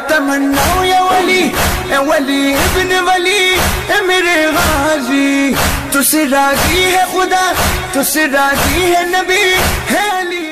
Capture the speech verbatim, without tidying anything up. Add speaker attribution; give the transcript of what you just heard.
Speaker 1: तमन्ना या वली ए वली इब्न वली ए मेरे गाजी, तुझसे राजी है खुदा, तुझसे राजी है नबी है अली।